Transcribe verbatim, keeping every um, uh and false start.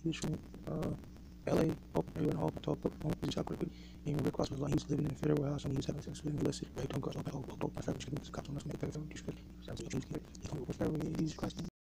was from uh, L A. Oh, everyone in the hall talked about home with chocolate. And Rick Ross was like, he was living in a federal warehouse and he was having sex with him. He listed, right? Don't go, don't go, don't go. My favorite chicken was cops on us. My favorite chicken. He told me it was federal. He's Christ.